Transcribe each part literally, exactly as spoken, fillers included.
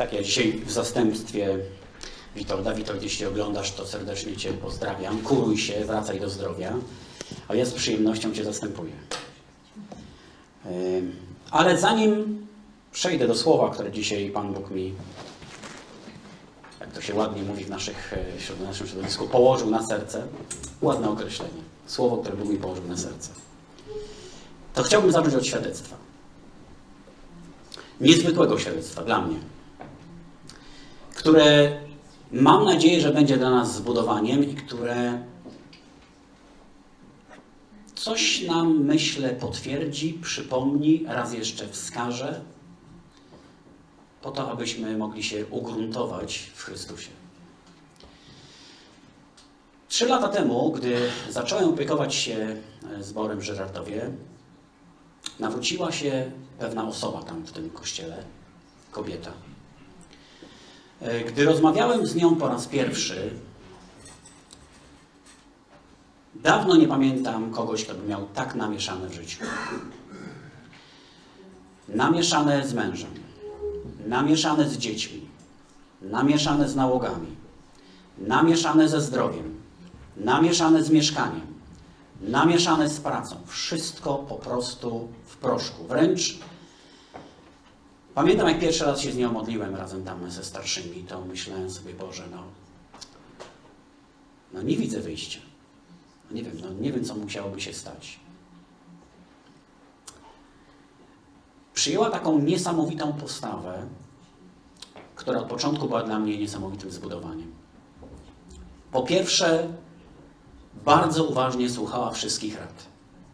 Tak, ja dzisiaj w zastępstwie Witolda. Witold, jeśli oglądasz, to serdecznie Cię pozdrawiam. Kuruj się, wracaj do zdrowia. A ja z przyjemnością Cię zastępuję. Ale zanim przejdę do słowa, które dzisiaj Pan Bóg mi, jak to się ładnie mówi w, naszych, w naszym środowisku, położył na serce. Ładne określenie. Słowo, które Bóg mi położył na serce. To chciałbym zacząć od świadectwa. Niezwykłego świadectwa dla mnie, które mam nadzieję, że będzie dla nas zbudowaniem i które coś nam, myślę, potwierdzi, przypomni, raz jeszcze wskaże, po to, abyśmy mogli się ugruntować w Chrystusie. Trzy lata temu, gdy zacząłem opiekować się zborem w Żyrardowie, nawróciła się pewna osoba tam w tym kościele, kobieta. Gdy rozmawiałem z nią po raz pierwszy, dawno nie pamiętam kogoś, kto by miał tak namieszane w życiu. Namieszane z mężem, namieszane z dziećmi, namieszane z nałogami, namieszane ze zdrowiem, namieszane z mieszkaniem, namieszane z pracą. Wszystko po prostu w proszku. Wręcz pamiętam, jak pierwszy raz się z nią modliłem razem tam ze starszymi, to myślałem sobie, Boże, no, no nie widzę wyjścia. No nie wiem, no nie wiem, co musiałoby się stać. Przyjęła taką niesamowitą postawę, która od początku była dla mnie niesamowitym zbudowaniem. Po pierwsze, bardzo uważnie słuchała wszystkich rad.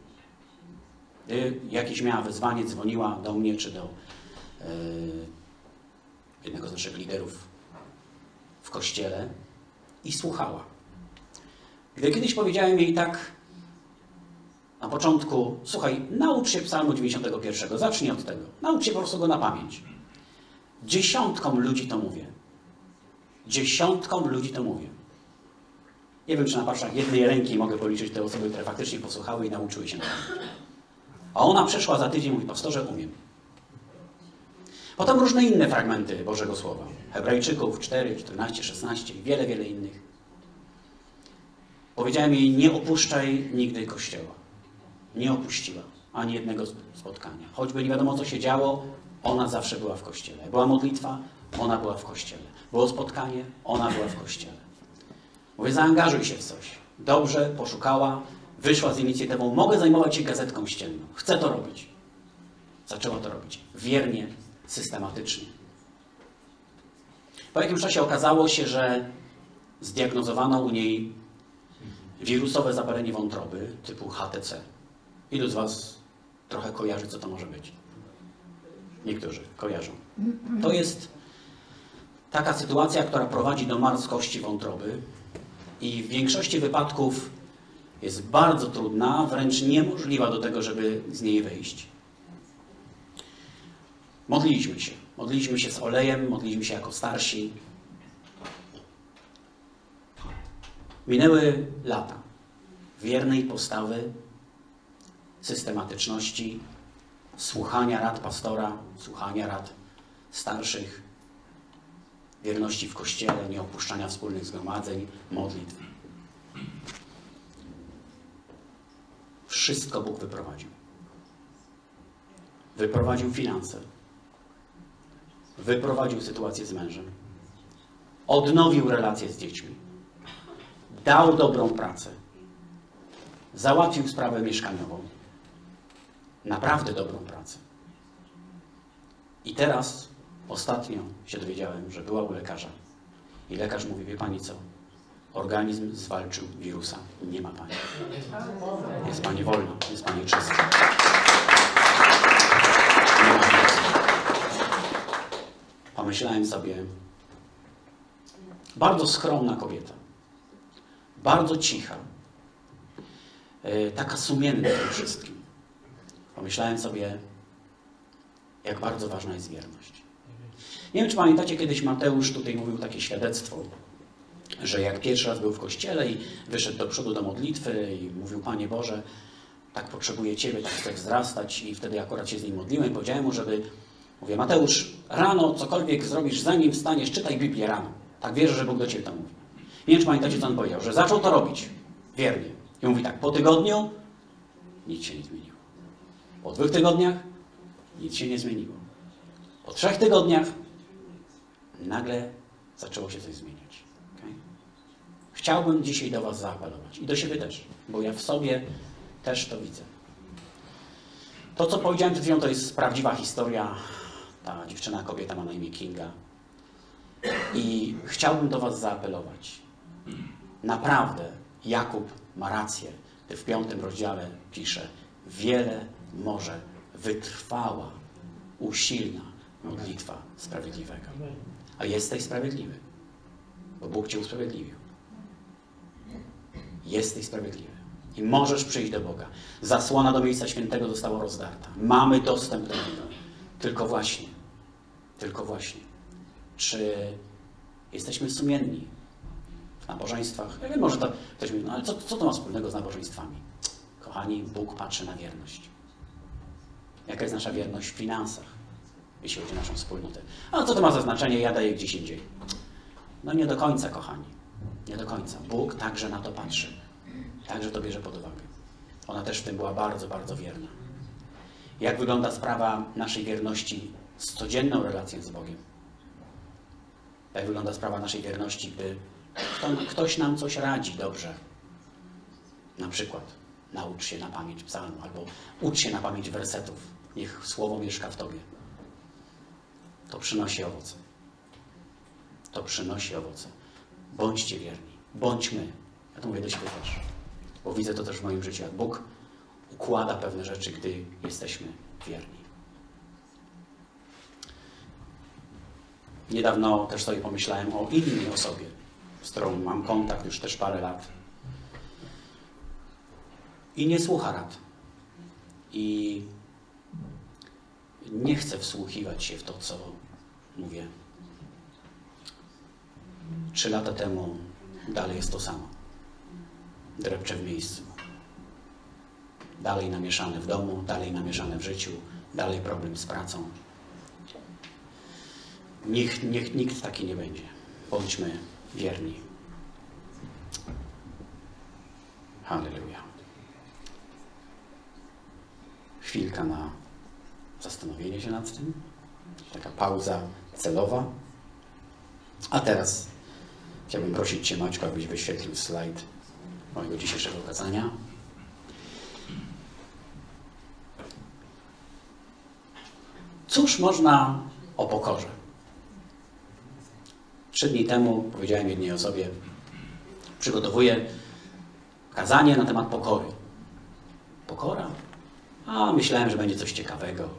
Gdy jakieś miała wyzwanie, dzwoniła do mnie czy do yy, jednego z naszych liderów w kościele i słuchała. Gdy kiedyś powiedziałem jej tak na początku, słuchaj, naucz się psalmu dziewięćdziesiątego pierwszego, zacznij od tego. Naucz się po prostu go na pamięć. Dziesiątkom ludzi to mówię. Dziesiątkom ludzi to mówię. Nie wiem, czy na palcach jednej ręki mogę policzyć te osoby, które faktycznie posłuchały i nauczyły się na pamięć. A ona przeszła za tydzień i mówi, pastorze, umiem. Potem różne inne fragmenty Bożego Słowa. Hebrajczyków cztery, czternaście, szesnaście i wiele, wiele innych. Powiedziałem jej, nie opuszczaj nigdy Kościoła. Nie opuściła ani jednego spotkania. Choćby nie wiadomo, co się działo, ona zawsze była w Kościele. Była modlitwa, ona była w Kościele. Było spotkanie, ona była w Kościele. Mówię, zaangażuj się w coś. Dobrze, poszukała, wyszła z inicjatywą, mogę zajmować się gazetką ścienną. Chcę to robić. Zaczęła to robić. Wiernie, systematycznie. Po jakimś czasie okazało się, że zdiagnozowano u niej wirusowe zapalenie wątroby typu H T C. Ilu z Was trochę kojarzy, co to może być? Niektórzy kojarzą. To jest taka sytuacja, która prowadzi do marskości wątroby i w większości wypadków jest bardzo trudna, wręcz niemożliwa do tego, żeby z niej wyjść. Modliliśmy się. Modliliśmy się z olejem, modliliśmy się jako starsi. Minęły lata wiernej postawy, systematyczności, słuchania rad pastora, słuchania rad starszych, wierności w Kościele, nieopuszczania wspólnych zgromadzeń, modlitw. Wszystko Bóg wyprowadził. Wyprowadził finanse. Wyprowadził sytuację z mężem. Odnowił relacje z dziećmi. Dał dobrą pracę. Załatwił sprawę mieszkaniową. Naprawdę dobrą pracę. I teraz, ostatnio się dowiedziałem, że była u lekarza. I lekarz mówi, wie Pani co? Organizm zwalczył wirusa. Nie ma Pani. Jest Pani wolna. Jest Pani czysta. Nie ma wirusa. Pomyślałem sobie, bardzo skromna kobieta. Bardzo cicha. Taka sumienna w tym wszystkim. Pomyślałem sobie, jak bardzo ważna jest wierność. Nie wiem, czy pamiętacie, kiedyś Mateusz tutaj mówił takie świadectwo, że jak pierwszy raz był w kościele i wyszedł do przodu do modlitwy i mówił, Panie Boże, tak potrzebuję Ciebie, tak chcę wzrastać i wtedy akurat się z nim modliłem i powiedziałem mu, żeby Mówię, Mateusz, rano cokolwiek zrobisz, zanim wstaniesz, czytaj Biblię rano. Tak wierzę, że Bóg do ciebie to mówi. Nie wiem, czy pamiętacie, co on powiedział, że zaczął to robić wiernie. I mówi tak, po tygodniu nic się nie zmieniło. Po dwóch tygodniach nic się nie zmieniło. Po trzech tygodniach nagle zaczęło się coś zmieniać. Okay? Chciałbym dzisiaj do was zaapelować i do siebie też, bo ja w sobie też to widzę. To, co powiedziałem przed chwilą, to jest prawdziwa historia. Ta dziewczyna, kobieta ma na imię Kinga. I chciałbym do was zaapelować. Naprawdę Jakub ma rację, gdy w piątym rozdziale pisze: wiele może wytrwała, usilna modlitwa sprawiedliwego. A jesteś sprawiedliwy, bo Bóg cię usprawiedliwił. Jesteś sprawiedliwy i możesz przyjść do Boga. Zasłona do miejsca świętego została rozdarta. Mamy dostęp do Niego. Tylko właśnie, tylko właśnie, czy jesteśmy sumienni w nabożeństwach? Ja wiem, może to ktoś mówi, no ale co, co to ma wspólnego z nabożeństwami? Kochani, Bóg patrzy na wierność. Jaka jest nasza wierność w finansach, jeśli chodzi o naszą wspólnotę? A co to ma za znaczenie? Ja daję gdzieś indziej. No nie do końca, kochani. Nie do końca. Bóg także na to patrzy. Także to bierze pod uwagę. Ona też w tym była bardzo, bardzo wierna. Jak wygląda sprawa naszej wierności z codzienną relacją z Bogiem? Jak wygląda sprawa naszej wierności, gdy ktoś nam coś radzi dobrze? Na przykład naucz się na pamięć psalmu, albo ucz się na pamięć wersetów. Niech słowo mieszka w tobie. To przynosi owoce. To przynosi owoce. Bądźcie wierni. Bądźmy. Ja to mówię do siebie też. Bo widzę to też w moim życiu, jak Bóg układa pewne rzeczy, gdy jesteśmy wierni. Niedawno też sobie pomyślałem o innej osobie, z którą mam kontakt już też parę lat. I nie słucha rad. I nie chce wsłuchiwać się w to, co mówię. Trzy lata temu dalej jest to samo. Drepcze w miejscu. Dalej namieszane w domu, dalej namieszane w życiu, dalej problem z pracą. Niech, niech nikt taki nie będzie. Bądźmy wierni. Halleluja. Chwilka na zastanowienie się nad tym. Taka pauza celowa. A teraz chciałbym prosić Cię, Maćko, abyś wyświetlił slajd mojego dzisiejszego kazania. Cóż można o pokorze? Trzy dni temu powiedziałem jednej osobie, przygotowuję kazanie na temat pokory. Pokora? A myślałem, że będzie coś ciekawego.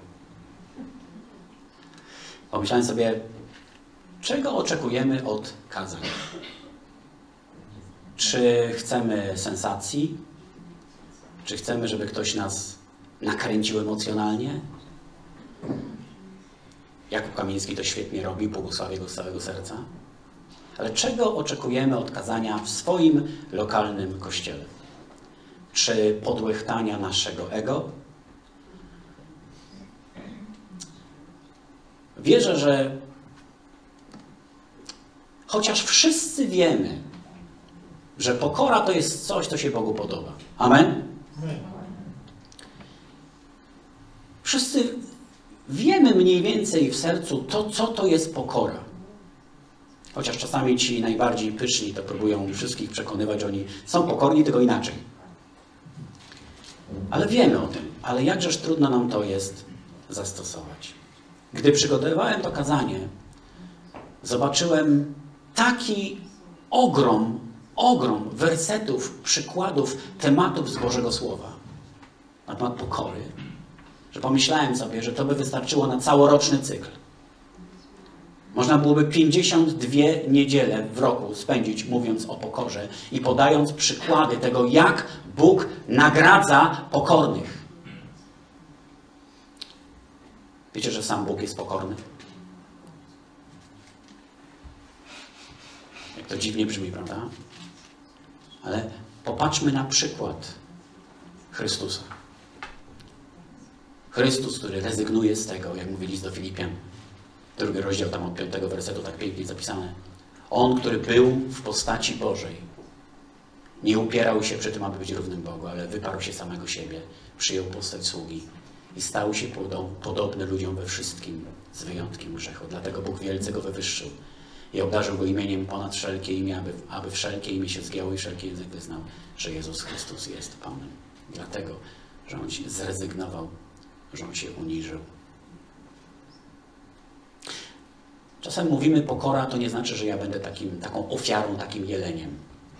Pomyślałem sobie, czego oczekujemy od kazań? Czy chcemy sensacji? Czy chcemy, żeby ktoś nas nakręcił emocjonalnie? Jakub Kamiński to świetnie robi, błogosławię go z całego serca. Ale czego oczekujemy od kazania w swoim lokalnym kościele? Czy podłechtania naszego ego? Wierzę, że chociaż wszyscy wiemy, że pokora to jest coś, co się Bogu podoba. Amen? Wszyscy wiemy mniej więcej w sercu to, co to jest pokora. Chociaż czasami ci najbardziej pyczni to próbują wszystkich przekonywać, że oni są pokorni, tylko inaczej. Ale wiemy o tym. Ale jakżeż trudno nam to jest zastosować. Gdy przygotowywałem to kazanie, zobaczyłem taki ogrom, ogrom wersetów, przykładów, tematów z Bożego Słowa na temat pokory, że pomyślałem sobie, że to by wystarczyło na całoroczny cykl. Można byłoby pięćdziesiąt dwie niedziele w roku spędzić mówiąc o pokorze i podając przykłady tego, jak Bóg nagradza pokornych. Wiecie, że sam Bóg jest pokorny? Jak to dziwnie brzmi, prawda? Ale popatrzmy na przykład Chrystusa. Chrystus, który rezygnuje z tego, jak mówi list do Filipian, drugi rozdział tam od piątego wersetu, tak pięknie zapisane. On, który był w postaci Bożej, nie upierał się przy tym, aby być równym Bogu, ale wyparł się samego siebie, przyjął postać sługi i stał się podobny ludziom we wszystkim, z wyjątkiem grzechu. Dlatego Bóg wielce go wywyższył i obdarzył go imieniem ponad wszelkie imię, aby, aby wszelkie imię się zgięło i wszelki język wyznał, że Jezus Chrystus jest Panem. Dlatego, że On się zrezygnował, że On się uniżył. Czasem mówimy pokora, to nie znaczy, że ja będę takim, taką ofiarą, takim jeleniem.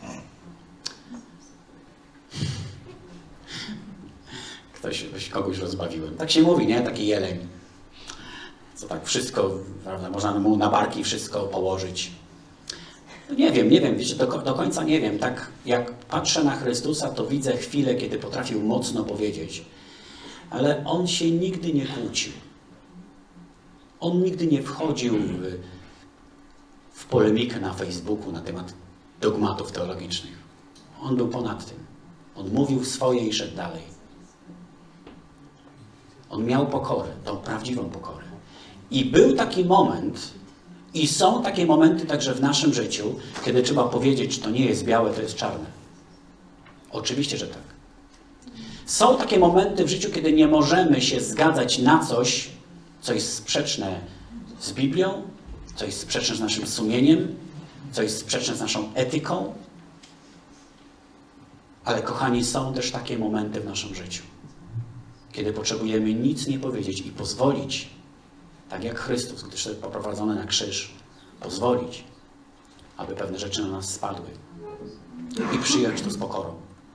Ktoś, kogoś rozbawiłem. Tak się mówi, nie? Taki jeleń. Co tak wszystko, prawda, można mu na barki wszystko położyć. No nie wiem, nie wiem, wiecie, do, do końca nie wiem. Tak jak patrzę na Chrystusa, to widzę chwilę, kiedy potrafił mocno powiedzieć. Ale On się nigdy nie kłócił. On nigdy nie wchodził w, w polemikę na Facebooku na temat dogmatów teologicznych. On był ponad tym. On mówił swoje i szedł dalej. On miał pokorę, tą prawdziwą pokorę. I był taki moment, i są takie momenty także w naszym życiu, kiedy trzeba powiedzieć, czy to nie jest białe, to jest czarne. Oczywiście, że tak. Są takie momenty w życiu, kiedy nie możemy się zgadzać na coś, co jest sprzeczne z Biblią, co jest sprzeczne z naszym sumieniem, co jest sprzeczne z naszą etyką. Ale kochani, są też takie momenty w naszym życiu, kiedy potrzebujemy nic nie powiedzieć i pozwolić, tak jak Chrystus, gdy szedł poprowadzony na krzyż, pozwolić, aby pewne rzeczy na nas spadły i przyjąć to z pokorą.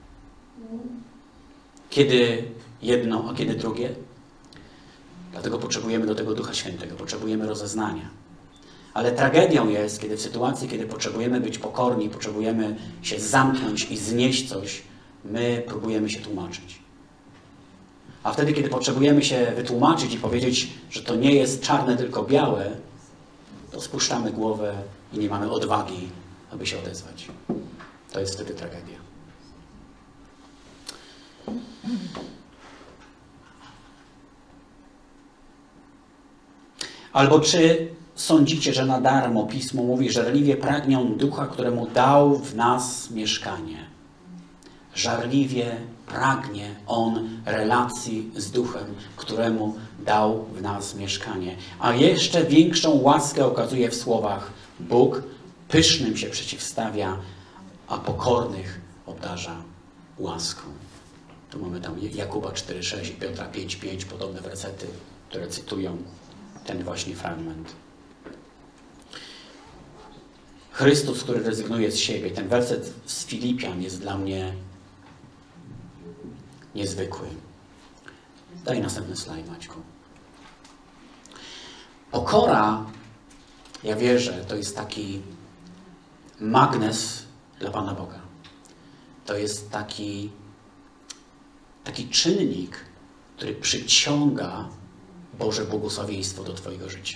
Kiedy jedno, a kiedy drugie? Dlatego potrzebujemy do tego Ducha Świętego, potrzebujemy rozeznania. Ale tragedią jest, kiedy w sytuacji, kiedy potrzebujemy być pokorni, potrzebujemy się zamknąć i znieść coś, my próbujemy się tłumaczyć. A wtedy, kiedy potrzebujemy się wytłumaczyć i powiedzieć, że to nie jest czarne, tylko białe, to spuszczamy głowę i nie mamy odwagi, aby się odezwać. To jest wtedy tragedia. Albo czy sądzicie, że na darmo Pismo mówi, żarliwie pragnie On Ducha, któremu dał w nas mieszkanie. Żarliwie pragnie On relacji z Duchem, któremu dał w nas mieszkanie. A jeszcze większą łaskę okazuje w słowach: Bóg pysznym się przeciwstawia, a pokornych obdarza łaską. Tu mamy tam Jakuba cztery sześć i Piotra pięć pięć, podobne wersety, które cytują ten właśnie fragment. Chrystus, który rezygnuje z siebie. Ten werset z Filipian jest dla mnie niezwykły. Daj następny slajd, Maćku. Pokora, ja wierzę, to jest taki magnes dla Pana Boga. To jest taki, taki czynnik, który przyciąga Boże błogosławieństwo do Twojego życia.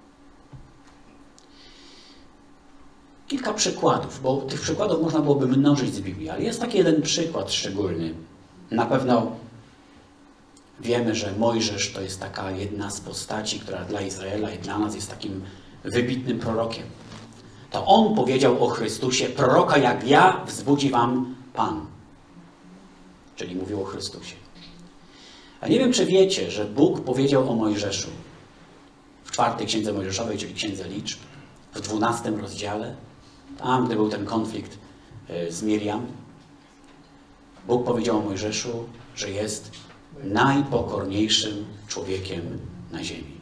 Kilka przykładów, bo tych przykładów można byłoby mnożyć z Biblii, ale jest taki jeden przykład szczególny. Na pewno wiemy, że Mojżesz to jest taka jedna z postaci, która dla Izraela i dla nas jest takim wybitnym prorokiem. To on powiedział o Chrystusie: proroka jak ja wzbudzi wam Pan. Czyli mówił o Chrystusie. A nie wiem, czy wiecie, że Bóg powiedział o Mojżeszu w czwartej księdze Mojżeszowej, czyli księdze liczb, w dwunastym rozdziale, tam, gdy był ten konflikt z Miriam, Bóg powiedział o Mojżeszu, że jest najpokorniejszym człowiekiem na ziemi.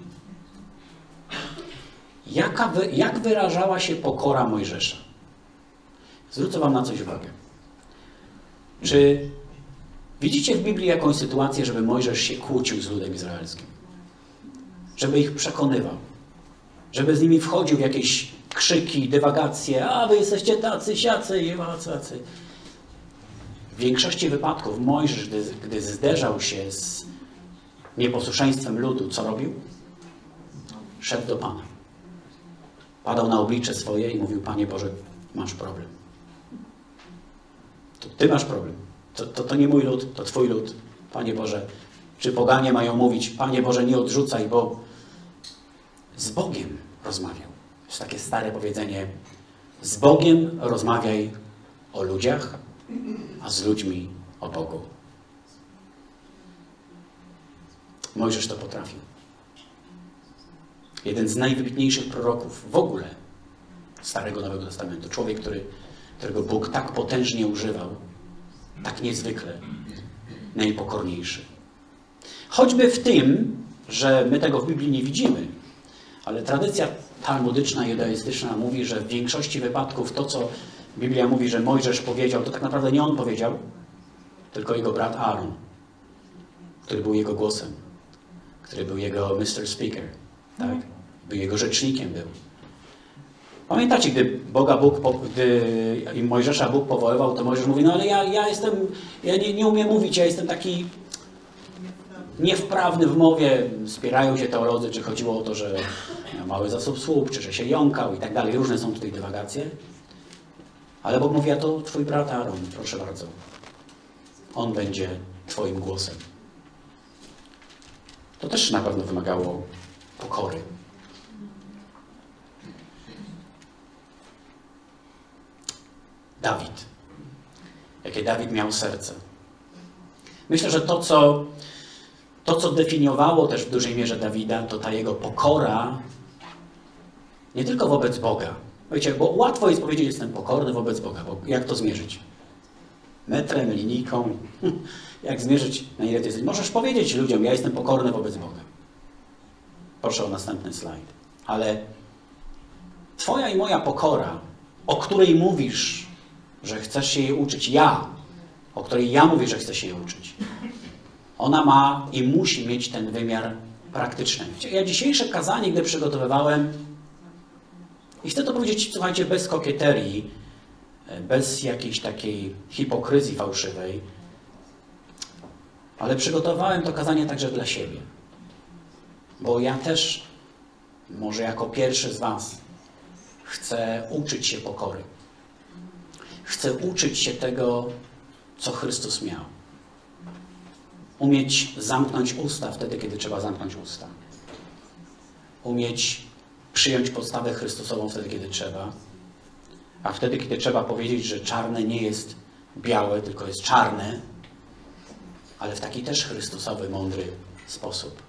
Jaka wy, jak wyrażała się pokora Mojżesza? Zwrócę wam na coś uwagę. Czy widzicie w Biblii jakąś sytuację, żeby Mojżesz się kłócił z ludem izraelskim? Żeby ich przekonywał? Żeby z nimi wchodził w jakieś krzyki, dywagacje: a wy jesteście tacy, siacy i wacacy. W większości wypadków Mojżesz, gdy, gdy zderzał się z nieposłuszeństwem ludu, co robił? Szedł do Pana. Padał na oblicze swoje i mówił: Panie Boże, masz problem. To Ty masz problem. To, to, to nie mój lud, to Twój lud. Panie Boże, Czy poganie mają mówić, Panie Boże, nie odrzucaj, bo z Bogiem rozmawiał. Jest takie stare powiedzenie, z Bogiem rozmawiaj o ludziach, a z ludźmi o Bogu. Mojżesz to potrafił. Jeden z najwybitniejszych proroków w ogóle Starego Nowego Testamentu. Człowiek, który, którego Bóg tak potężnie używał, tak niezwykle, najpokorniejszy. Choćby w tym, że my tego w Biblii nie widzimy, ale tradycja talmudyczna, judaistyczna mówi, że w większości wypadków to, co Biblia mówi, że Mojżesz powiedział, to tak naprawdę nie on powiedział, tylko jego brat Aaron, który był jego głosem, który był jego mister Speaker, tak? Był jego rzecznikiem. Był. Pamiętacie, gdy Boga Bóg, gdy Mojżesza Bóg powoływał, to Mojżesz mówi, no ale ja, ja jestem, ja nie, nie umiem mówić, ja jestem taki niewprawny w mowie. Spierają się teolodzy, czy chodziło o to, że miał mały zasób słów, czy że się jąkał i tak dalej. Różne są tutaj dywagacje. Ale Bóg mówi, a to twój brat Aaron, proszę bardzo. On będzie twoim głosem. To też na pewno wymagało pokory. Dawid. Jakie Dawid miał serce. Myślę, że to co, to, co definiowało też w dużej mierze Dawida, to ta jego pokora nie tylko wobec Boga. Wiecie, bo łatwo jest powiedzieć, że jestem pokorny wobec Boga, bo jak to zmierzyć? Metrem, linijką? Jak zmierzyć, na ile ty jesteś? Możesz powiedzieć ludziom, ja jestem pokorny wobec Boga. Proszę o następny slajd. Ale twoja i moja pokora, o której mówisz, że chcesz się jej uczyć, ja, o której ja mówię, że chcę się jej uczyć, ona ma i musi mieć ten wymiar praktyczny. Ja dzisiejsze kazanie, gdy przygotowywałem, i chcę to powiedzieć, słuchajcie, bez kokieterii, bez jakiejś takiej hipokryzji fałszywej, ale przygotowałem to kazanie także dla siebie. Bo ja też, może jako pierwszy z was, chcę uczyć się pokory. Chcę uczyć się tego, co Chrystus miał. Umieć zamknąć usta wtedy, kiedy trzeba zamknąć usta. Umieć przyjąć podstawę Chrystusową wtedy, kiedy trzeba. A wtedy, kiedy trzeba powiedzieć, że czarne nie jest białe, tylko jest czarne, ale w taki też Chrystusowy, mądry sposób.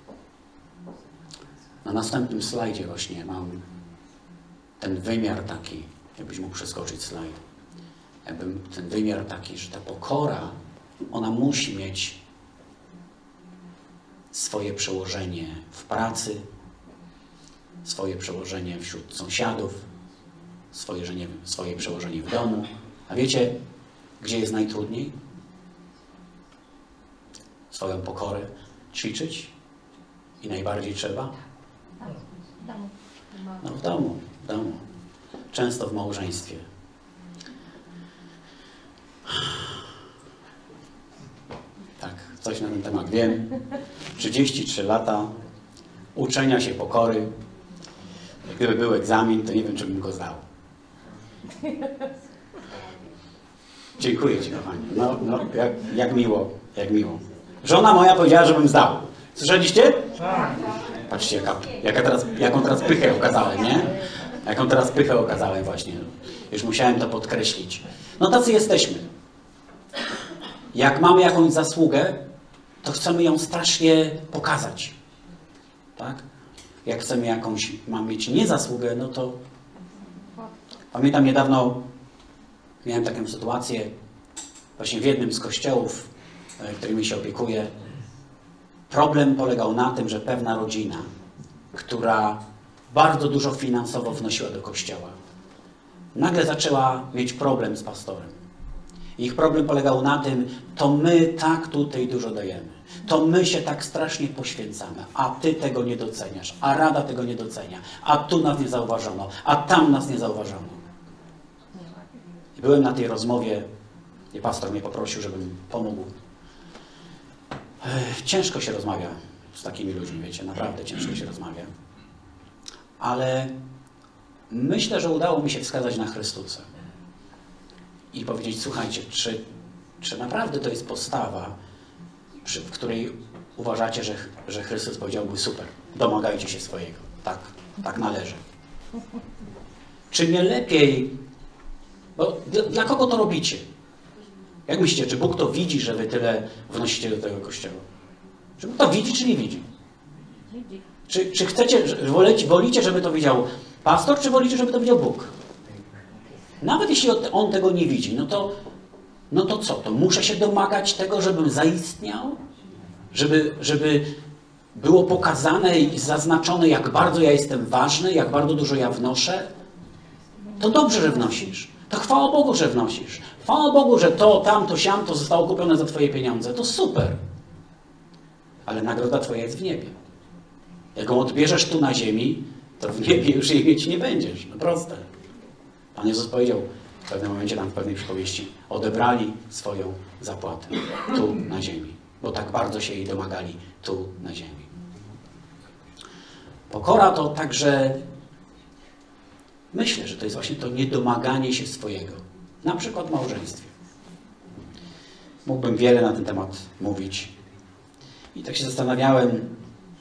Na następnym slajdzie właśnie mam ten wymiar taki, jakbyś mógł przeskoczyć slajd, jakbym ten wymiar taki, że ta pokora, ona musi mieć swoje przełożenie w pracy, swoje przełożenie wśród sąsiadów, swoje, swoje przełożenie w domu. A wiecie, gdzie jest najtrudniej? Swoją pokorę ćwiczyć i najbardziej trzeba? No w domu, w domu. Często w małżeństwie. Tak, coś na ten temat wiem. trzydzieści trzy lata uczenia się pokory. Gdyby był egzamin, to nie wiem, czy bym go zdał. Dziękuję ci, kochani. No, no, jak, jak miło, jak miło. Żona moja powiedziała, żebym zdał. Słyszeliście? Tak. Patrzcie, jaka, jaka teraz, jaką teraz pychę okazałem, nie? Jaką teraz pychę okazałem właśnie. Już musiałem to podkreślić. No tacy jesteśmy. Jak mamy jakąś zasługę, to chcemy ją strasznie pokazać. Tak? Jak chcemy jakąś, mam mieć niezasługę, no to... Pamiętam niedawno, miałem taką sytuację właśnie w jednym z kościołów, którymi się opiekuję. Problem polegał na tym, że pewna rodzina, która bardzo dużo finansowo wnosiła do kościoła, nagle zaczęła mieć problem z pastorem. Ich problem polegał na tym, to my tak tutaj dużo dajemy, to my się tak strasznie poświęcamy, a ty tego nie doceniasz, a rada tego nie docenia, a tu nas nie zauważono, a tam nas nie zauważono. I byłem na tej rozmowie i pastor mnie poprosił, żebym pomógł. Ciężko się rozmawia z takimi ludźmi, wiecie, naprawdę ciężko się rozmawia. Ale myślę, że udało mi się wskazać na Chrystusa i powiedzieć, słuchajcie, czy, czy naprawdę to jest postawa, przy, w której uważacie, że, że Chrystus powiedziałby super, domagajcie się swojego. Tak, tak należy. Czy nie lepiej, bo dla, dla kogo to robicie? Jak myślicie, czy Bóg to widzi, że wy tyle wnosicie do tego Kościoła? Czy Bóg to widzi, czy nie widzi? Czy, czy chcecie, wolicie, wolicie, żeby to widział pastor, czy wolicie, żeby to widział Bóg? Nawet jeśli On tego nie widzi, no to, no to co? To muszę się domagać tego, żebym zaistniał? Żeby, żeby było pokazane i zaznaczone, jak bardzo ja jestem ważny, jak bardzo dużo ja wnoszę? To dobrze, że wnosisz. To chwała Bogu, że wnosisz. Chwała Bogu, że to, tamto, siamto zostało kupione za twoje pieniądze. To super. Ale nagroda twoja jest w niebie. Jak ją odbierzesz tu na ziemi, to w niebie już jej mieć nie będziesz. No proste. Pan Jezus powiedział w pewnym momencie tam w pewnej przypowieści: odebrali swoją zapłatę tu na ziemi, bo tak bardzo się jej domagali tu na ziemi. Pokora to także, myślę, że to jest właśnie to niedomaganie się swojego. Na przykład w małżeństwie. Mógłbym wiele na ten temat mówić. I tak się zastanawiałem.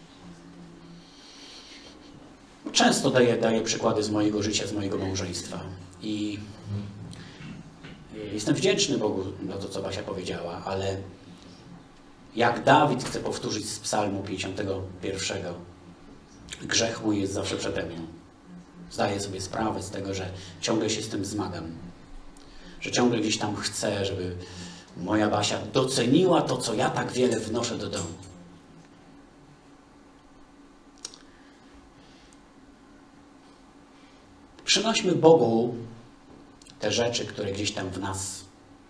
Często daję, daję przykłady z mojego życia, z mojego małżeństwa. I jestem wdzięczny Bogu za to, co Basia powiedziała, ale jak Dawid chce powtórzyć z Psalmu pięćdziesiątego pierwszego, grzech mój jest zawsze przede mną. Zdaję sobie sprawę z tego, że ciągle się z tym zmagam. Że ciągle gdzieś tam chcę, żeby moja Basia doceniła to, co ja tak wiele wnoszę do domu. Przynośmy Bogu te rzeczy, które gdzieś tam w nas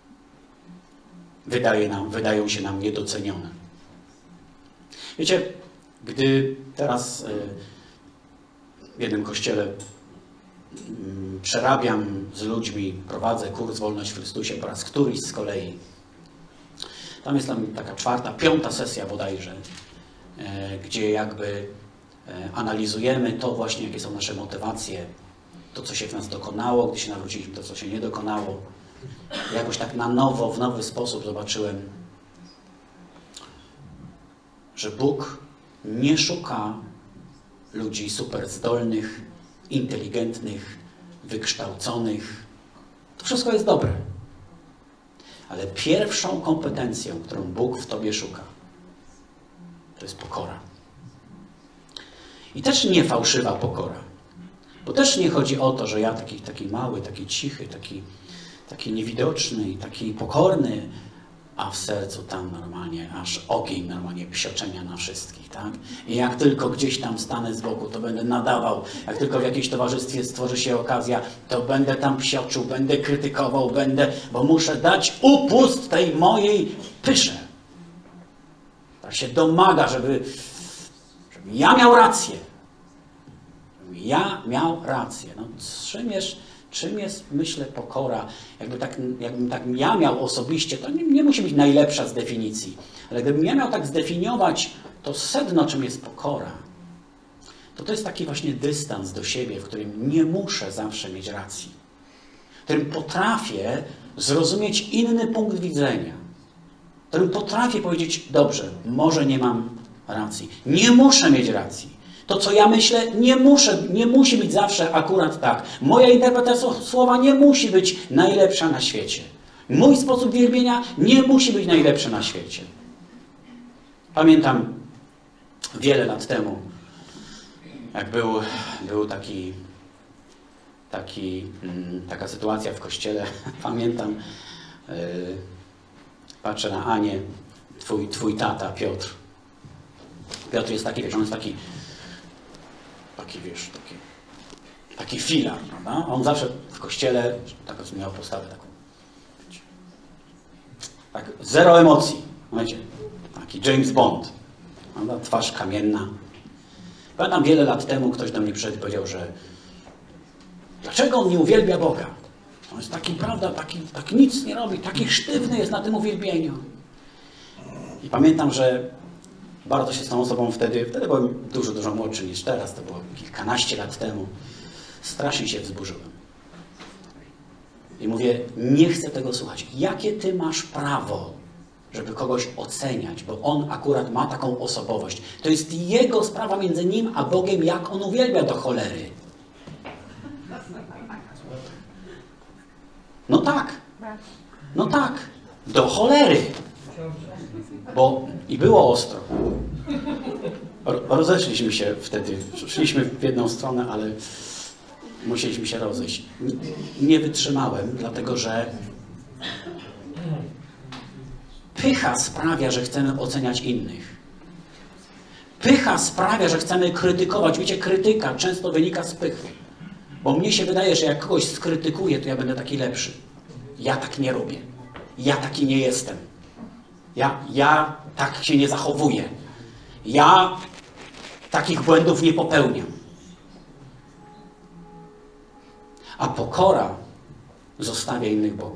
wydaje nam, wydają się nam niedocenione. Wiecie, gdy teraz w jednym kościele przerabiam z ludźmi, prowadzę kurs Wolność w Chrystusie po raz któryś z kolei. Tam jest tam taka czwarta, piąta sesja bodajże, gdzie jakby analizujemy to właśnie, jakie są nasze motywacje, to, co się w nas dokonało, gdy się nawróciliśmy, to, co się nie dokonało. Jakoś tak na nowo, w nowy sposób zobaczyłem, że Bóg nie szuka ludzi super zdolnych, inteligentnych, wykształconych. To wszystko jest dobre. Ale pierwszą kompetencją, którą Bóg w tobie szuka, to jest pokora. I też nie fałszywa pokora. Bo też nie chodzi o to, że ja taki, taki mały, taki cichy, taki, taki niewidoczny i taki pokorny, a w sercu tam normalnie aż ogień normalnie psioczenia na wszystkich, tak? I jak tylko gdzieś tam stanę z boku, to będę nadawał. Jak tylko w jakimś towarzystwie stworzy się okazja, to będę tam psioczył, będę krytykował, będę, bo muszę dać upust tej mojej pysze. Tak się domaga, żeby, żeby ja miał rację. Ja miał rację. No, czym, jest, czym jest, myślę, pokora? Jakby tak, jakbym tak ja miał osobiście, to nie, nie musi być najlepsza z definicji, ale gdybym ja miał tak zdefiniować to sedno, czym jest pokora, to to jest taki właśnie dystans do siebie, w którym nie muszę zawsze mieć racji. W którym potrafię zrozumieć inny punkt widzenia. W którym potrafię powiedzieć, dobrze, może nie mam racji. Nie muszę mieć racji. To, co ja myślę, nie muszę, nie musi być zawsze akurat tak. Moja interpretacja słowa nie musi być najlepsza na świecie. Mój sposób wielbienia nie musi być najlepszy na świecie. Pamiętam wiele lat temu, jak był, był taki, taki, taka sytuacja w kościele. Pamiętam, yy, patrzę na Anię, twój, twój tata Piotr. Piotr jest taki, wiesz, on jest taki Taki, wiesz, taki, taki filar, prawda? On zawsze w kościele tak miał postawę taką, wiecie, tak, zero emocji, wiecie, taki James Bond, prawda? Twarz kamienna. Pamiętam, wiele lat temu ktoś do mnie przyszedł i powiedział, że dlaczego on nie uwielbia Boga? On jest taki, prawda, taki, tak nic nie robi, taki sztywny jest na tym uwielbieniu. I pamiętam, że bardzo się z tą osobą wtedy, wtedy byłem dużo, dużo młodszy niż teraz, to było kilkanaście lat temu, strasznie się wzburzyłem. I mówię, nie chcę tego słuchać. Jakie ty masz prawo żeby kogoś oceniać, bo on akurat ma taką osobowość. To jest jego sprawa między nim a Bogiem, jak on uwielbia do cholery. No tak. No tak. Do cholery. Bo i było ostro. Rozeszliśmy się wtedy. Szliśmy w jedną stronę, ale musieliśmy się rozejść. Nie wytrzymałem, dlatego że pycha sprawia, że chcemy oceniać innych. Pycha sprawia, że chcemy krytykować. Wiecie, krytyka często wynika z pychy. Bo mnie się wydaje, że jak kogoś skrytykuję, to ja będę taki lepszy. Ja tak nie robię. Ja taki nie jestem. Ja, ja tak się nie zachowuję. Ja takich błędów nie popełniam. A pokora zostawia innych Bogu.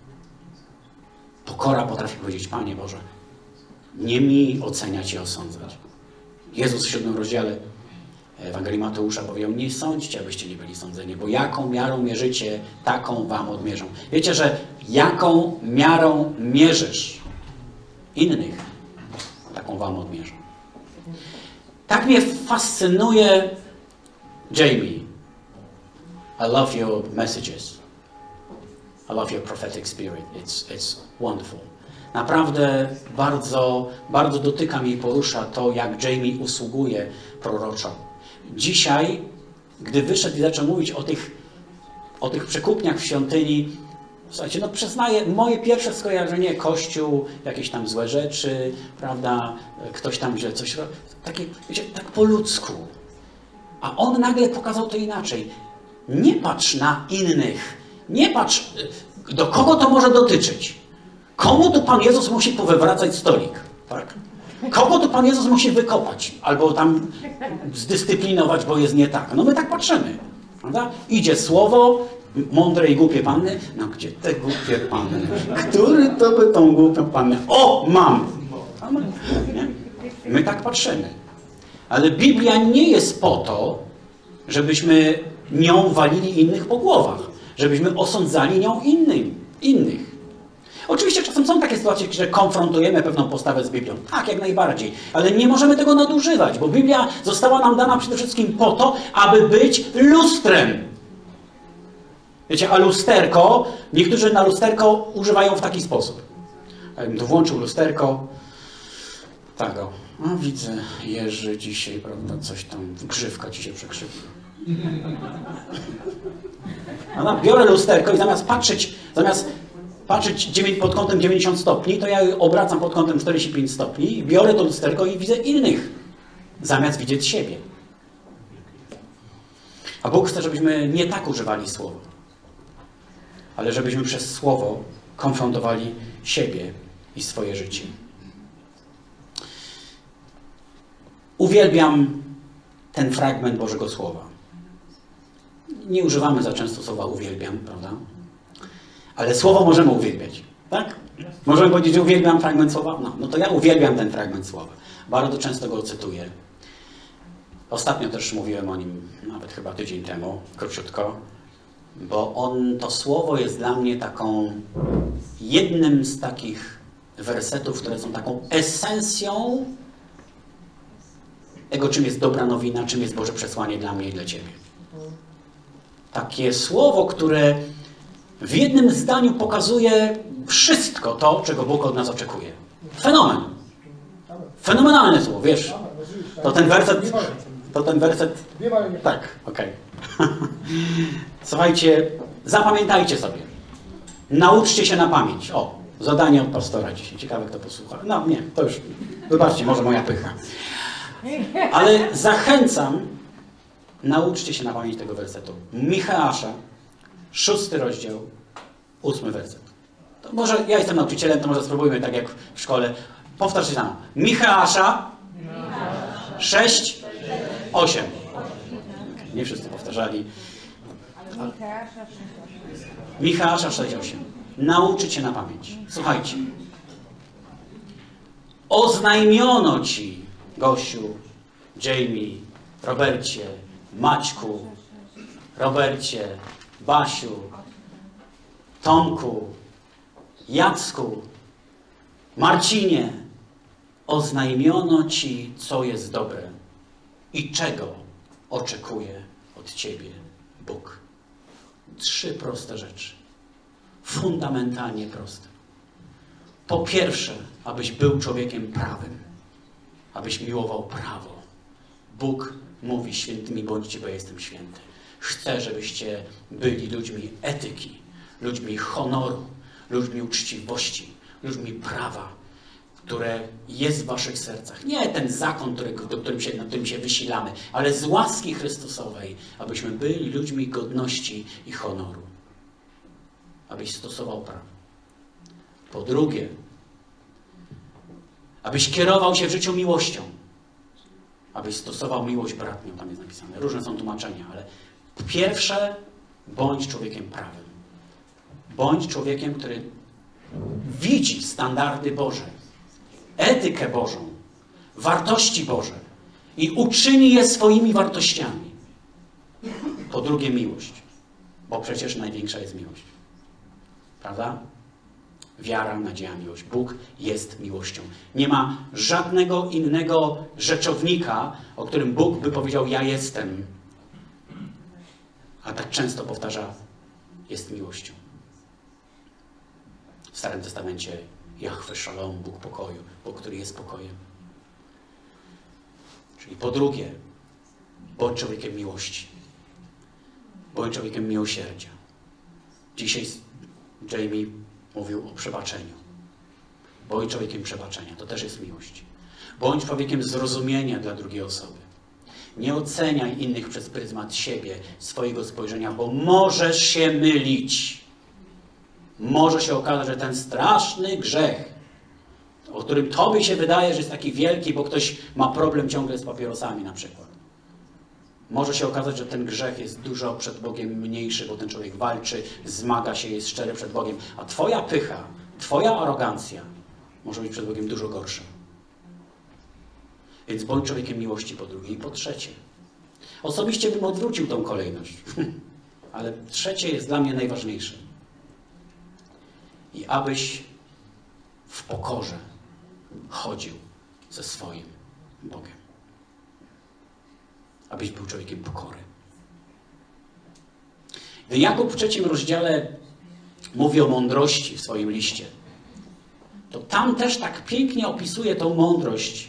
Pokora potrafi powiedzieć: Panie Boże, nie mi oceniać i osądzać. Jezus w siódmym rozdziale Ewangelii Mateusza powiedział: nie sądźcie, abyście nie byli sądzeni, bo jaką miarą mierzycie, taką wam odmierzą. Wiecie, że jaką miarą mierzysz innych, taką wam odmierzą. Tak mnie fascynuje Jamie. I love your messages. I love your prophetic spirit. It's, it's wonderful. Naprawdę bardzo, bardzo dotyka mnie i porusza to, jak Jamie usługuje proroczo. Dzisiaj, gdy wyszedł i zaczął mówić o tych, o tych przekupniach w świątyni, słuchajcie, no przyznaję, moje pierwsze skojarzenie, Kościół, jakieś tam złe rzeczy, prawda, ktoś tam źle coś robi, takie, wiecie, tak po ludzku. A on nagle pokazał to inaczej. Nie patrz na innych, nie patrz, do kogo to może dotyczyć. Komu to Pan Jezus musi powywracać stolik, tak? Kogo to Pan Jezus musi wykopać, albo tam zdyscyplinować, bo jest nie tak. No my tak patrzymy, prawda? Idzie słowo, mądre i głupie panny. No gdzie te głupie panny? Który to by tą głupią pannę? O, mam! Nie? My tak patrzymy. Ale Biblia nie jest po to, żebyśmy nią walili innych po głowach. Żebyśmy osądzali nią innym, innych. Oczywiście czasem są takie sytuacje, że konfrontujemy pewną postawę z Biblią. Tak, jak najbardziej. Ale nie możemy tego nadużywać, bo Biblia została nam dana przede wszystkim po to, aby być lustrem. Wiecie, a lusterko, niektórzy na lusterko używają w taki sposób. Jakbym tu włączył lusterko, tak o, no widzę, Jerzy dzisiaj, prawda, coś tam, grzywka ci się przekrzywia. No, biorę lusterko i zamiast patrzeć, zamiast patrzeć pod kątem dziewięćdziesiąt stopni, to ja obracam pod kątem czterdzieści pięć stopni, biorę to lusterko i widzę innych, zamiast widzieć siebie. A Bóg chce, żebyśmy nie tak używali słowa, ale żebyśmy przez słowo konfrontowali siebie i swoje życie. Uwielbiam ten fragment Bożego Słowa. Nie używamy za często słowa uwielbiam, prawda? Ale słowo możemy uwielbiać, tak? Możemy powiedzieć, że uwielbiam fragment słowa? No, no to ja uwielbiam ten fragment słowa. Bardzo często go cytuję. Ostatnio też mówiłem o nim, nawet chyba tydzień temu, króciutko, bo on, to słowo jest dla mnie taką, jednym z takich wersetów, które są taką esencją tego, czym jest dobra nowina, czym jest Boże przesłanie dla mnie i dla Ciebie. Takie słowo, które w jednym zdaniu pokazuje wszystko to, czego Bóg od nas oczekuje. Fenomen. Fenomenalne słowo, wiesz. To ten werset... To ten werset... Tak, okej. Okay. Słuchajcie, zapamiętajcie sobie. Nauczcie się na pamięć. O, zadanie od pastora dzisiaj. Ciekawe, kto posłucha. No nie, to już... Wybaczcie, może moja pycha. Ale zachęcam, nauczcie się na pamięć tego wersetu. Micheasza, szósty rozdział, ósmy werset. To może, ja jestem nauczycielem, to może spróbujmy tak jak w szkole. Powtarzcie tam. Micheasza, sześć, osiem. Nie wszyscy powtarzali. Micheasza sześć, osiem. Nauczyć się na pamięć. Słuchajcie. Oznajmiono ci, Gosiu, Jamie, Robercie, Maćku, Robercie, Basiu, Tomku, Jacku, Marcinie, oznajmiono Ci, co jest dobre i czego oczekuje od Ciebie Bóg. Trzy proste rzeczy. Fundamentalnie proste. Po pierwsze, abyś był człowiekiem prawym. Abyś miłował prawo. Bóg mówi, świętymi bądźcie, bo ja jestem święty. Chcę, żebyście byli ludźmi etyki, ludźmi honoru, ludźmi uczciwości, ludźmi prawa, które jest w waszych sercach. Nie ten zakon, który, do którym się, nad którym się wysilamy, ale z łaski Chrystusowej, abyśmy byli ludźmi godności i honoru. Abyś stosował prawo. Po drugie, abyś kierował się w życiu miłością. Abyś stosował miłość bratnią, tam jest napisane. Różne są tłumaczenia, ale po pierwsze, bądź człowiekiem prawym. Bądź człowiekiem, który widzi standardy Boże, etykę Bożą, wartości Boże i uczyni je swoimi wartościami. Po drugie, miłość, bo przecież największa jest miłość. Prawda? Wiara, nadzieja, miłość. Bóg jest miłością. Nie ma żadnego innego rzeczownika, o którym Bóg by powiedział, ja jestem. A tak często powtarza, jest miłością. W Starym Testamencie Jahwe Szalom, Bóg pokoju, Bóg, który jest pokojem. Czyli po drugie, bądź człowiekiem miłości. Bądź człowiekiem miłosierdzia. Dzisiaj Jamie mówił o przebaczeniu. Bądź człowiekiem przebaczenia. To też jest miłość. Bądź człowiekiem zrozumienia dla drugiej osoby. Nie oceniaj innych przez pryzmat siebie, swojego spojrzenia, bo możesz się mylić. Może się okazać, że ten straszny grzech, o którym tobie się wydaje, że jest taki wielki, bo ktoś ma problem ciągle z papierosami na przykład. Może się okazać, że ten grzech jest dużo przed Bogiem mniejszy, bo ten człowiek walczy, zmaga się, jest szczery przed Bogiem. A twoja pycha, twoja arogancja może być przed Bogiem dużo gorsza. Więc bądź człowiekiem miłości po drugie. I po trzecie. Osobiście bym odwrócił tą kolejność. Ale trzecie jest dla mnie najważniejsze. I abyś w pokorze chodził ze swoim Bogiem. Abyś był człowiekiem pokory. Gdy Jakub w trzecim rozdziale mówi o mądrości w swoim liście, to tam też tak pięknie opisuje tą mądrość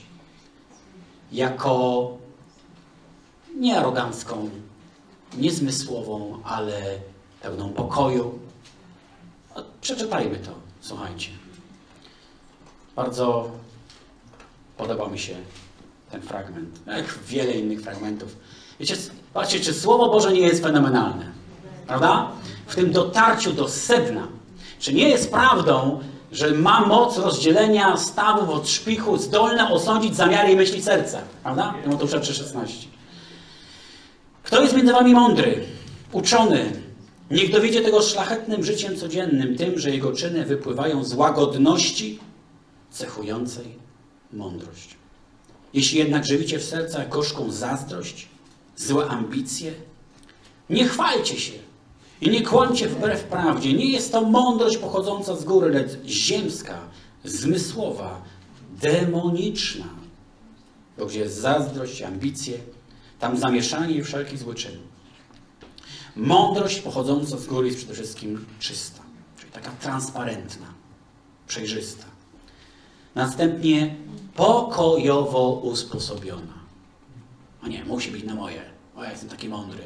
jako nie arogancką, niezmysłową, ale pełną pokoju. Przeczytajmy to, słuchajcie. Bardzo podoba mi się ten fragment, jak wiele innych fragmentów. Wiecie, patrzcie, czy Słowo Boże nie jest fenomenalne, prawda? W tym dotarciu do sedna. Czy nie jest prawdą, że ma moc rozdzielenia stawów od szpichu, zdolne osądzić zamiary i myśli serca, prawda? Tymoteusza trzy szesnaście. Kto jest między wami mądry, uczony, niech dowiedzie tego szlachetnym życiem codziennym, tym, że jego czyny wypływają z łagodności cechującej mądrość. Jeśli jednak żywicie w sercach gorzką zazdrość, złe ambicje, nie chwalcie się i nie kłamcie wbrew prawdzie. Nie jest to mądrość pochodząca z góry, lecz ziemska, zmysłowa, demoniczna. Bo gdzie jest zazdrość, ambicje, tam zamieszanie i wszelki zły czyn. Mądrość pochodząca z góry jest przede wszystkim czysta, czyli taka transparentna, przejrzysta. Następnie pokojowo usposobiona. O nie, musi być na moje. O, ja jestem taki mądry.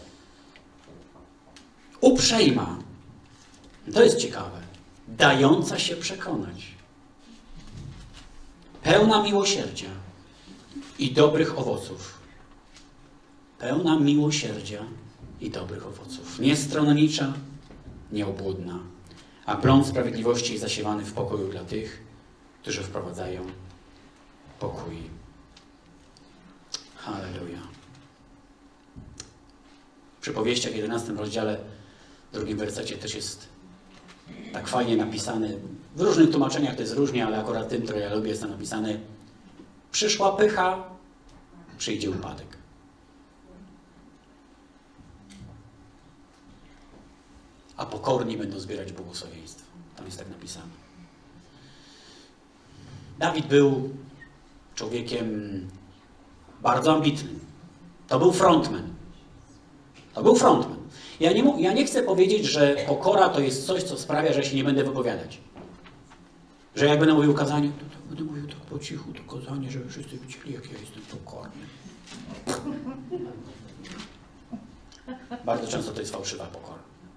Uprzejma. To jest ciekawe. Dająca się przekonać. Pełna miłosierdzia i dobrych owoców. Pełna miłosierdzia i dobrych owoców. Niestronnicza, nieobłudna. A plon sprawiedliwości jest zasiewany w pokoju dla tych, którzy wprowadzają pokój. Halleluja. W przypowieściach w jedenastym rozdziale, w drugim wersecie też jest tak fajnie napisany. W różnych tłumaczeniach to jest różnie, ale akurat tym, które ja lubię, jest tam napisane: przyszła pycha, przyjdzie upadek. A pokorni będą zbierać błogosławieństwo. Tam jest tak napisane. Dawid był człowiekiem bardzo ambitnym. To był frontman. To był frontman. Ja nie, ja nie chcę powiedzieć, że pokora to jest coś, co sprawia, że ja się nie będę wypowiadać. Że jak będę mówił kazanie, to tak będę mówił tak po cichu, to kazanie, żeby wszyscy widzieli, jak ja jestem pokorny. Bardzo często to jest fałszywa pokora.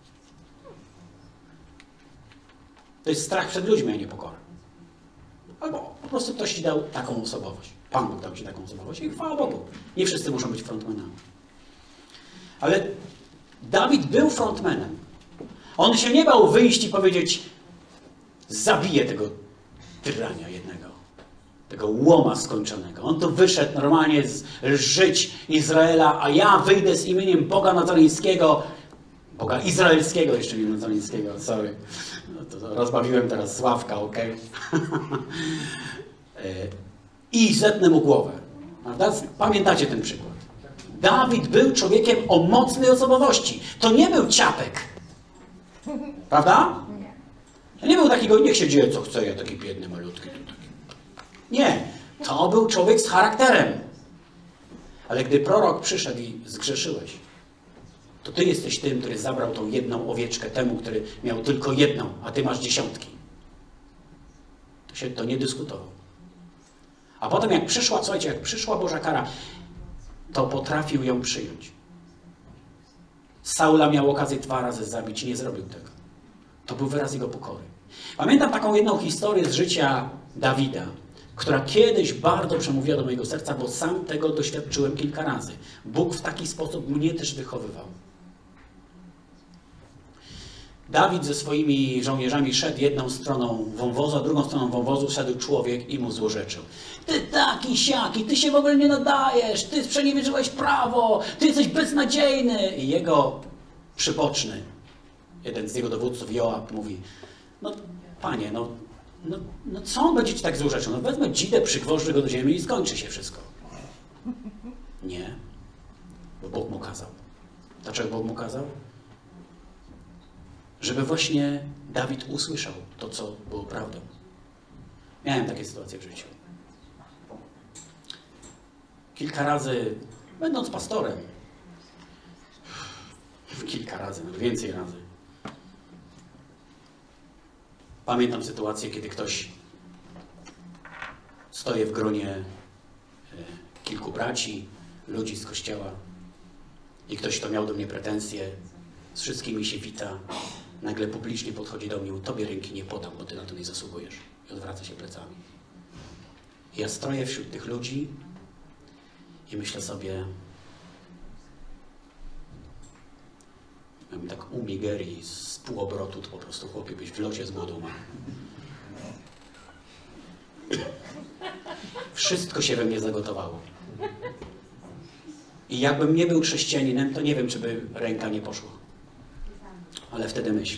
To jest strach przed ludźmi, a nie pokora. Albo po prostu ktoś ci dał taką osobowość. Pan Bóg dał ci taką osobowość i chwała Bogu. Nie wszyscy muszą być frontmanami. Ale Dawid był frontmanem. On się nie bał wyjść i powiedzieć: zabiję tego tyrania jednego, tego łoma skończonego. On tu wyszedł normalnie żyć Izraela, a ja wyjdę z imieniem Boga Nazareńskiego, Boga Izraelskiego, jeszcze nie Nazareńskiego, sorry. No to rozbawiłem teraz Sławka, ok? I zetnę mu głowę. Prawda? Pamiętacie ten przykład? Dawid był człowiekiem o mocnej osobowości. To nie był ciapek. Prawda? To nie był takiego, niech się dzieje co chce, ja taki biedny, malutki. Tu taki. Nie. To był człowiek z charakterem. Ale gdy prorok przyszedł i zgrzeszyłeś, to ty jesteś tym, który zabrał tą jedną owieczkę temu, który miał tylko jedną, a ty masz dziesiątki. To się to nie dyskutował. A potem jak przyszła, słuchajcie, jak przyszła Boża kara, to potrafił ją przyjąć. Saula miał okazję dwa razy zabić i nie zrobił tego. To był wyraz jego pokory. Pamiętam taką jedną historię z życia Dawida, która kiedyś bardzo przemówiła do mojego serca, bo sam tego doświadczyłem kilka razy. Bóg w taki sposób mnie też wychowywał. Dawid ze swoimi żołnierzami szedł jedną stroną wąwozu, a drugą stroną wąwozu szedł człowiek i mu złorzeczył. Ty taki siaki, ty się w ogóle nie nadajesz, ty sprzeniewierzyłeś prawo, ty jesteś beznadziejny. I jego przyboczny, jeden z jego dowódców, Joab, mówi: no panie, no, no, no co on będzie ci tak złorzeczył? No wezmę dzidę, przygwożdżę go do ziemi i skończy się wszystko. Nie, bo Bóg mu kazał. Dlaczego Bóg mu kazał? Żeby właśnie Dawid usłyszał to, co było prawdą. Miałem takie sytuacje w życiu. Kilka razy, będąc pastorem, kilka razy, nawet więcej razy, pamiętam sytuację, kiedy ktoś stoi w gronie kilku braci, ludzi z kościoła i ktoś, kto miał do mnie pretensje, z wszystkimi się wita, nagle publicznie podchodzi do mnie: tobie ręki nie podam, bo ty na to nie zasługujesz. I odwraca się plecami. I ja stoję wśród tych ludzi i myślę sobie, jakbym tak u Nigerii z półobrotu, to po prostu chłopie byś w locie z głodu umarł. Wszystko się we mnie zagotowało. I jakbym nie był chrześcijaninem, to nie wiem, czy by ręka nie poszła. Ale wtedy myśl: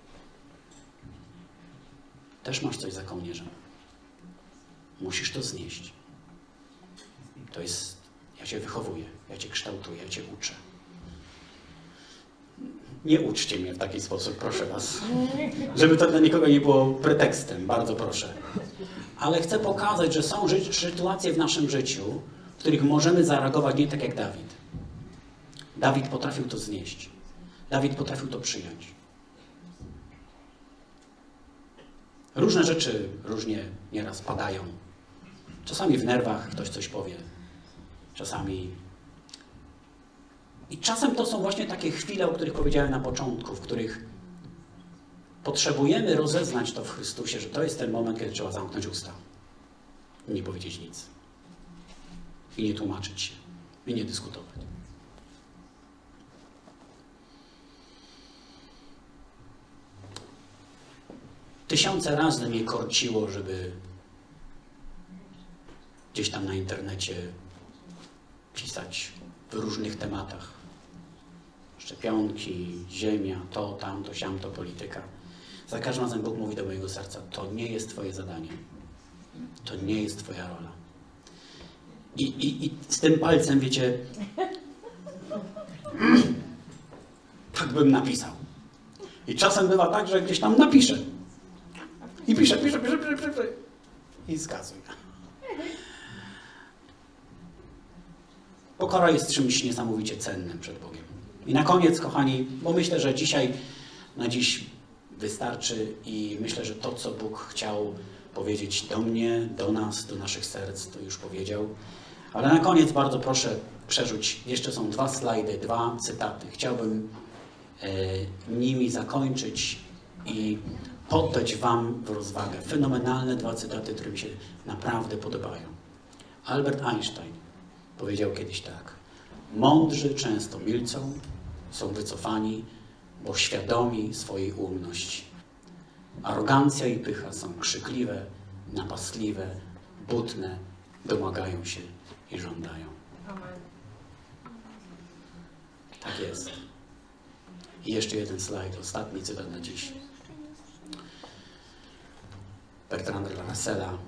też masz coś za kołnierzem. Musisz to znieść. To jest, ja cię wychowuję, ja cię kształtuję, ja cię uczę. Nie uczcie mnie w taki sposób, proszę was. Żeby to dla nikogo nie było pretekstem, bardzo proszę. Ale chcę pokazać, że są sytuacje w naszym życiu, w których możemy zareagować nie tak jak Dawid. Dawid potrafił to znieść. Dawid potrafił to przyjąć. Różne rzeczy różnie nieraz padają. Czasami w nerwach ktoś coś powie. Czasami... I czasem to są właśnie takie chwile, o których powiedziałem na początku, w których potrzebujemy rozeznać to w Chrystusie, że to jest ten moment, kiedy trzeba zamknąć usta. I nie powiedzieć nic. I nie tłumaczyć się. I nie dyskutować. Tysiące razy mnie korciło, żeby gdzieś tam na internecie pisać w różnych tematach. Szczepionki, ziemia, to, tamto, siamto, polityka. Za każdym razem Bóg mówi do mojego serca: to nie jest twoje zadanie. To nie jest twoja rola. I, i, i z tym palcem, wiecie, tak bym napisał. I czasem bywa tak, że gdzieś tam napiszę. I piszę, piszę, piszę, piszę, piszę. i zgazuj. Pokora jest czymś niesamowicie cennym przed Bogiem. I na koniec, kochani, bo myślę, że dzisiaj, na dziś wystarczy i myślę, że to, co Bóg chciał powiedzieć do mnie, do nas, do naszych serc, to już powiedział. Ale na koniec bardzo proszę przerzuć. Jeszcze są dwa slajdy, dwa cytaty. Chciałbym e, nimi zakończyć i poddać wam w rozwagę. Fenomenalne dwa cytaty, które mi się naprawdę podobają. Albert Einstein powiedział kiedyś tak. Mądrzy często milczą, są wycofani, bo świadomi swojej ułomności. Arogancja i pycha są krzykliwe, napastliwe, butne, domagają się i żądają. Amen. Tak jest. I jeszcze jeden slajd, ostatni cytat na dziś. Bertranda Russella.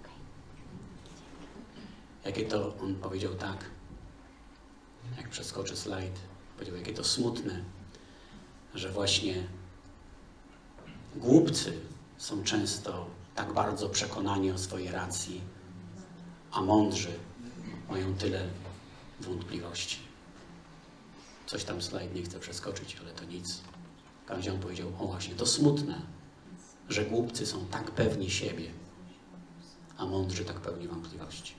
Jakie to, on powiedział tak, jak przeskoczy slajd, powiedział, jakie to smutne, że właśnie głupcy są często tak bardzo przekonani o swojej racji, a mądrzy mają tyle wątpliwości. Coś tam slajd nie chce przeskoczyć, ale to nic. Każdy on powiedział, o właśnie, to smutne, że głupcy są tak pewni siebie, a mądrzy tak pełni wątpliwości.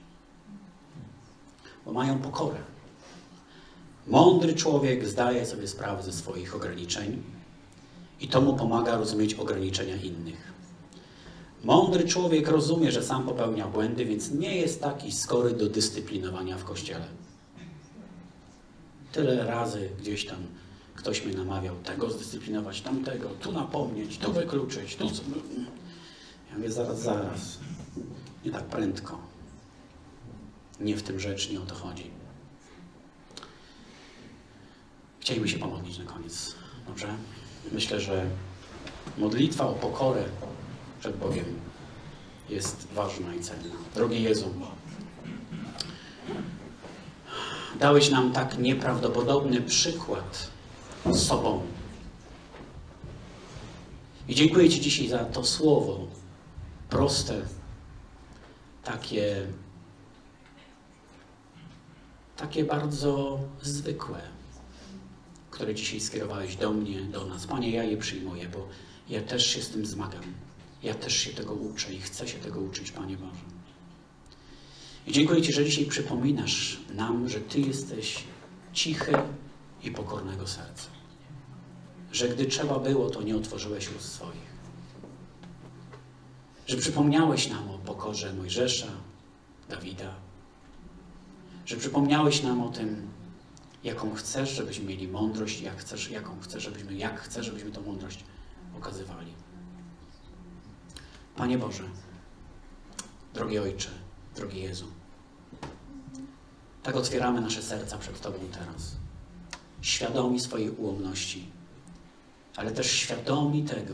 Bo mają pokorę. Mądry człowiek zdaje sobie sprawę ze swoich ograniczeń i to mu pomaga rozumieć ograniczenia innych. Mądry człowiek rozumie, że sam popełnia błędy, więc nie jest taki skory do dyscyplinowania w Kościele. Tyle razy gdzieś tam ktoś mnie namawiał tego zdyscyplinować, tamtego, tu napomnieć, tu wykluczyć, tu... Ja mówię, zaraz, zaraz. Nie tak prędko. Nie w tym rzecz, nie o to chodzi. Chcielibyśmy się pomodlić na koniec. Dobrze? Myślę, że modlitwa o pokorę przed Bogiem jest ważna i cenna. Drogi Jezu, dałeś nam tak nieprawdopodobny przykład z sobą. I dziękuję Ci dzisiaj za to słowo, proste, takie, takie bardzo zwykłe, które dzisiaj skierowałeś do mnie, do nas. Panie, ja je przyjmuję, bo ja też się z tym zmagam. Ja też się tego uczę i chcę się tego uczyć, Panie Boże. I dziękuję Ci, że dzisiaj przypominasz nam, że Ty jesteś cichy i pokornego serca. Że gdy trzeba było, to nie otworzyłeś ust swoich. Że przypomniałeś nam o pokorze Mojżesza, Dawida. Że przypomniałeś nam o tym, jaką chcesz, żebyśmy mieli mądrość, jak chcesz, jaką chcesz, żebyśmy, jak chcesz, żebyśmy tę mądrość okazywali. Panie Boże, drogi Ojcze, drogi Jezu, tak otwieramy nasze serca przed Tobą teraz. Świadomi swojej ułomności, ale też świadomi tego,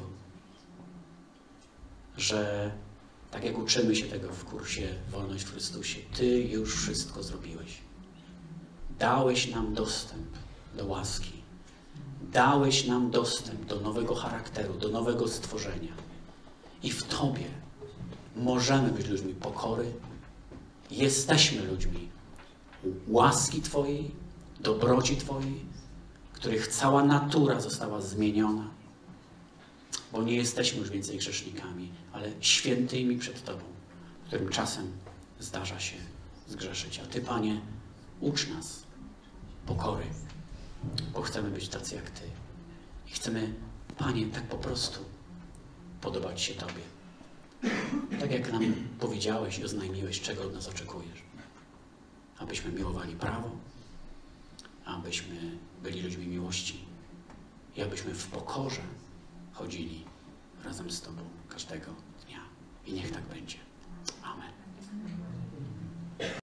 że tak jak uczymy się tego w kursie Wolność w Chrystusie, Ty już wszystko zrobiłeś. Dałeś nam dostęp do łaski. Dałeś nam dostęp do nowego charakteru, do nowego stworzenia. I w Tobie możemy być ludźmi pokory. Jesteśmy ludźmi łaski Twojej, dobroci Twojej, których cała natura została zmieniona. Bo nie jesteśmy już więcej grzesznikami, ale świętymi przed Tobą, którym czasem zdarza się zgrzeszyć. A Ty, Panie, ucz nas pokory, bo chcemy być tacy jak Ty. I chcemy, Panie, tak po prostu podobać się Tobie. Tak jak nam powiedziałeś i oznajmiłeś, czego od nas oczekujesz. Abyśmy miłowali prawo, abyśmy byli ludźmi miłości i abyśmy w pokorze chodzili razem z Tobą każdego dnia. I niech tak będzie. Amen.